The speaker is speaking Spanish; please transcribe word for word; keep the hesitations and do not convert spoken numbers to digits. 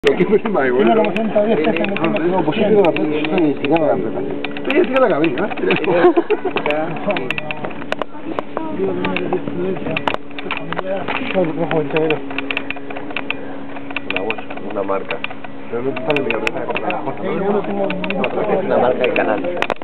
¿Qué problema hay, boludo? No, como siempre todavía está metiendo. No, pues yo tengo la plata, yo ni siquiera la plata. Pero ya tiene la cabeza, Una bolsa, una marca. Pero no te sale bien, Una Una marca de canal.